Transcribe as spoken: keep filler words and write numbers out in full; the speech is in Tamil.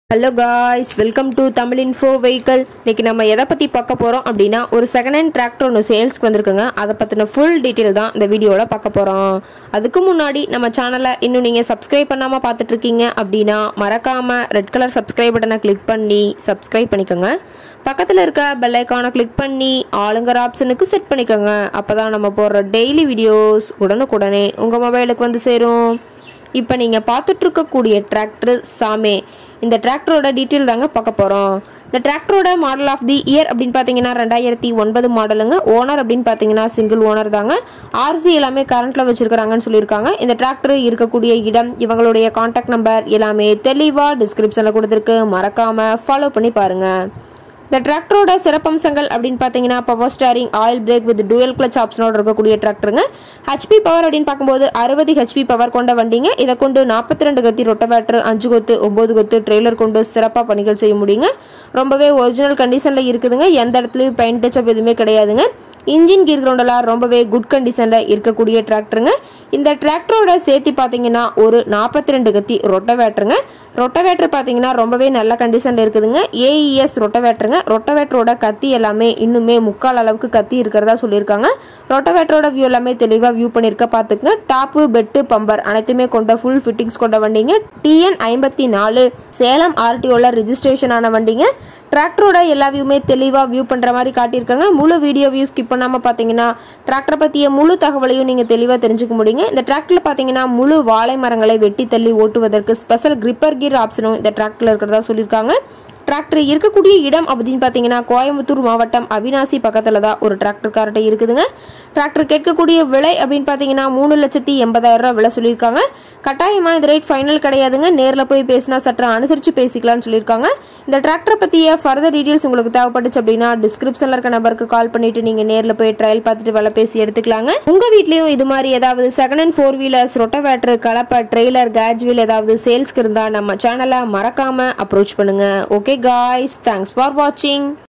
Hello guys, welcome to Tamil Info Vehicle. இன்னைக்கு நம்ம எதை பத்தி பார்க்க போறோம் அப்படினா ஒரு செகண்ட் ஹேண்ட் டிராக்டர் ஒன்னு சேல்ஸ்க்கு வந்திருக்குங்க. அத பத்தின full detail தான் இந்த வீடியோல பார்க்க போறோம். அதுக்கு முன்னாடி நம்ம சேனலை இன்னும் நீங்க subscribe பண்ணாம பார்த்துட்டு இருக்கீங்க அப்படினா மறக்காம ரெட் கலர் subscribe பட்டனை click பண்ணி subscribe பண்ணிக்கோங்க. பக்கத்துல இருக்க bell icon-ஐ click பண்ணி ஆளுங்கற ஆப்ஷனுக்கு செட் பண்ணிக்கோங்க. அப்பதான் நம்ம போடுற டெய்லி வீடியோஸ் உடனுக்குடனே உங்க மொபைலுக்கு வந்து சேரும். இப்போ நீங்க பார்த்துட்டு இருக்க கூடிய டிராக்டர் சாமே. இந்த டிராக்டரோட டீடைல் தாங்க பார்க்க போறோம். இந்த டிராக்டரோட மாடல் ஆஃப் தி இயர் அப்படினு பாத்தீங்கன்னா ரெண்டாயிரத்து ஒன்பது மாடலுங்க. ஓனர் அப்படினு பாத்தீங்கன்னா சிங்கிள் ஓனர் தாங்க. ஆர்சி எல்லாமே கரண்ட்ல வச்சிருக்காங்கன்னு சொல்லிருக்காங்க. இந்த டிராக்டர் இருக்கக்கூடிய இடம், இவங்களுடைய கான்டாக்ட் நம்பர் எல்லாமே தெளிவா டிஸ்கிரிப்ஷன்ல கொடுத்திருக்கு. மறக்காம ஃபாலோ பண்ணி பாருங்க. இந்த டிராக்டரோட சிறப்பம்சங்கள் அப்படின்னு பார்த்தீங்கன்னா power steering, oil brake with dual clutch ஆப்ஷனோட இருக்கக்கூடிய டிராக்டருங்க. ஹெச்பி பவர் அப்படின்னு பார்க்கும்போது அறுபது ஹெச்பி பவர் கொண்ட வண்டிங்க. இதை கொண்டு நாற்பத்தி ரெண்டு கத்தி ரொட்டவேட்டர், அஞ்சு கொத்து, ஒன்பது கொத்து ட்ரெய்லர் கொண்டு சிறப்பாக பணிகள் செய்ய முடியுங்க. ரொம்பவே ஒரிஜினல் கண்டிஷனில் இருக்குதுங்க. எந்த இடத்துலையும் பெயிண்ட் டச்சப் எதுவுமே கிடையாதுங்க. இன்ஜின் கீர் கிரவுண்டெல்லாம் ரொம்பவே குட் கண்டிஷனில் இருக்கக்கூடிய டிராக்டருங்க. இந்த டிராக்டரோட சேர்த்து பார்த்தீங்கன்னா ஒரு நாற்பத்தி ரெண்டு கத்தி ரொட்டவேட்டருங்க. ரொட்டவேட்டர் பார்த்தீங்கன்னா ரொம்பவே நல்ல கண்டிஷனில் இருக்குதுங்க. ஏஇஎஸ் ரொட்டவேட்டருங்க. ரொட்டவேட்டரோட கத்தி எல்லாமே இன்னுமே முக்கால் அளவுக்கு கத்தி இருக்கிறதா சொல்லியிருக்காங்க. ரொட்டவேட்டரோட வியூ எல்லாமே தெளிவாக வியூ பண்ணியிருக்க பார்த்துக்குங்க. டாப்பு, பெட்டு, பம்பர் அனைத்துமே கொண்ட ஃபுல் ஃபிட்டிங்ஸ் கொண்ட வண்டிங்க. டிஎன் ஐம்பத்தி நாலு சேலம் ஆர்டிஓல ரிஜிஸ்ட்ரேஷன் ஆன வண்டிங்க. டிராக்டரோட எல்லா வியூமே தெளிவாக வியூ பண்ணுற மாதிரி காட்டியிருக்காங்க. முழு வீடியோ வியூ ஸ்கிப் பண்ணாமல் பார்த்தீங்கன்னா டிராக்டரை பற்றிய முழு தகவலையும் நீங்கள் தெளிவாக தெரிஞ்சுக்க முடியுங்க. இந்த டிராக்டரில் பார்த்தீங்கன்னா முழு வாழை மரங்களை வெட்டி தள்ளி ஓட்டுவதற்கு ஸ்பெஷல் கிரிப்பர் கீர் ஆப்ஷனும் இந்த டிராக்டரில் இருக்கிறதா சொல்லியிருக்காங்க. டிராக்டர் இருக்கக்கூடிய இடம் அப்படின்னு பார்த்தீங்கன்னா கோயம்புத்தூர் மாவட்டம் அவினாசி பக்கத்தில் தான் ஒரு டிராக்டர் கார்ட்டை இருக்குதுங்க. டிராக்டர் கேட்கக்கூடிய விலை அப்படின்னு பார்த்தீங்கன்னா மூணு லட்சத்தி எண்பதாயிரம் ரூபாய் விலை சொல்லியிருக்காங்க. கட்டாயமாக இந்த ரேட் ஃபைனல் கிடையாதுங்க. நேரில் போய் பேசினா சற்று அனுசரித்து பேசிக்கலாம்னு சொல்லியிருக்காங்க. இந்த டிராக்டரை பற்றிய ஃபர்தர் டீட்டெயில்ஸ் உங்களுக்கு தேவைப்பட்டுச்சு அப்படின்னா டிஸ்கிரிப்ஷனில் இருக்க நம்பருக்கு கால் பண்ணிட்டு நீங்கள் நேரில் போய் ட்ரையல் பார்த்துட்டு விலை பேசி எடுத்துக்கலாங்க. உங்கள் வீட்லேயும் இது மாதிரி ஏதாவது second hand four wheelers, rotavator, கலப்பை, ட்ரெய்லர், கேஜ் வீல் ஏதாவது சேல்ஸ்க்கு இருந்தால் நம்ம சேனலை மறக்காமல் அப்ரோச் பண்ணுங்க. Okay guys, thanks for watching.